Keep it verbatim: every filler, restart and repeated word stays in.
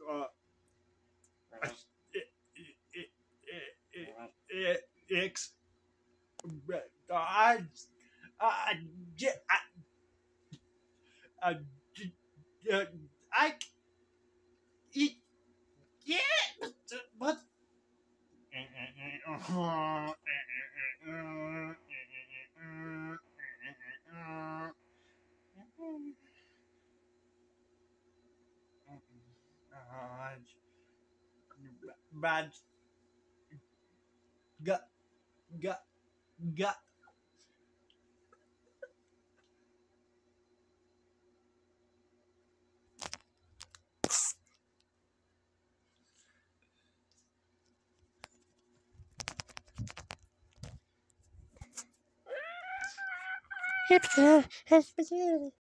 uh, X, I, I, I, I, eat, yeah, but. Bad, got, got, got. Hipster has